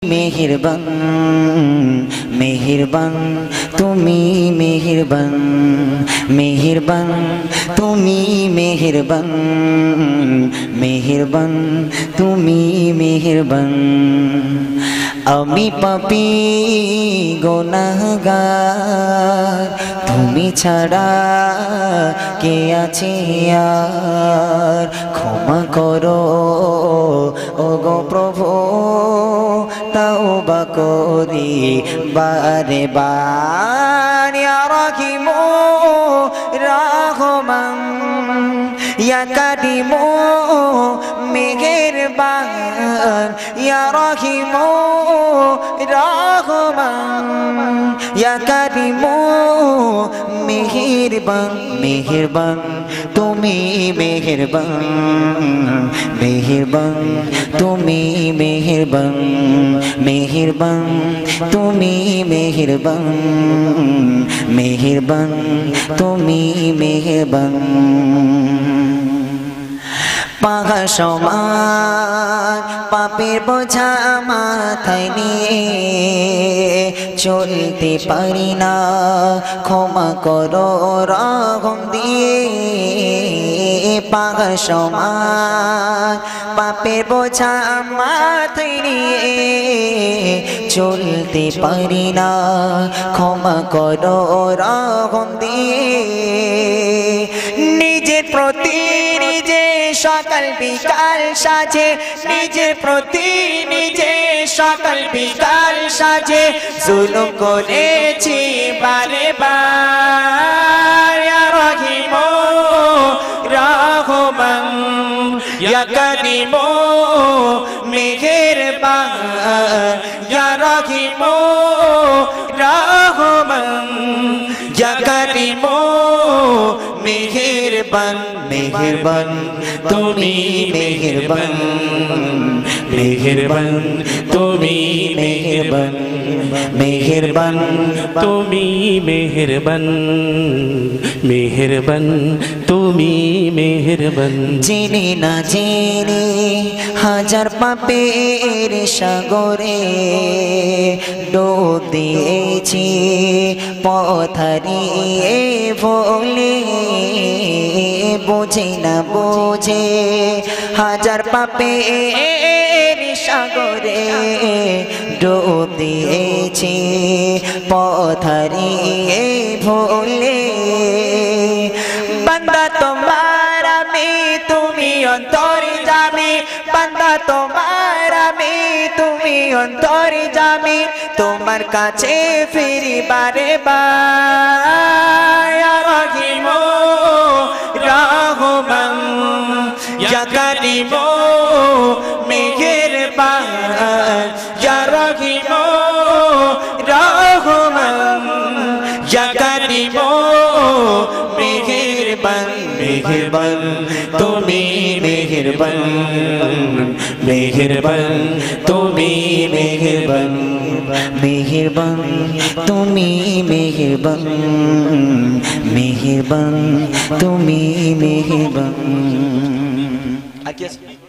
মেহেরবান মেহেরবান তুমি মেহেরবান মেহেরবান তুমি মেহেরবান মেহেরবান তুমি মেহেরবান আমি পাপী গুনাহগার তুমি ছাড়া কে আছে আর ক্ষমা করো ওগো প্রভু তওবা করি বারে বার ইয়া রাহিম রহমান ইয়া কারিম মেহেরবান ইয়া রাহিম রহমান ইয়া কারিম মেহেরবান মেহেরবান তুমি মেহেরবান মেহেরবান তুমি মেহেরবান মেহেরবান তুমি মেহেরবান মেহেরবান তুমি মেহেরবান পাহা সমান পাপের বোঝা মাথায় নিয়ে চলতে পারি না ক্ষমা করো রহম দিয়ে পাহা সমান পাপের বোঝা মাথায় নিয়ে চলতে পারি না ক্ষমা করো রহম দিয়ে নিজের প্রতি নিজে সকাল বিকাল সাজে নিজের প্রতি নিজে সকাল বিকাল সাজে জুলুম করেছি বারে বার ইয়া রাহিম রহমান ইয়া কারিম মেহেরবান ইয়া রাহিম রহমান ইয়া কারিম মেহেরবান মেহেরবান তুমি মেহেরবান মেহেরবান তুমি মেহেরবান মেহেরবান তুমি মেহেরবান মেহেরবান তুমি মেহেরবান জেনে না জেনে হাজার পাপের সাগরে ডুব দিয়েছি পথ হারিয়ে ভুলে বোঝে না বোঝে হাজার পাপের সাগরে ডুব দিয়েছি পথ হারিয়ে ভুলে বান্দা তোমার আমি তুমি অন্তর্যামী বান্দা তোমার আমি তুমি অন্তর্যামী তোমার কাছে ফিরি বারে বার ইয়া রাহিম রহমান ইয়া কারিম মেহেরবান ইয়া রাহিম রহমান ইয়া কারিম মেহেরবান মেহেরবান তুমি মেহেরবান মেহেরবান তুমি মেহেরবান মেহেরবান তুমি মেহেরবান মেহেরবান তুমি মেহেরবান।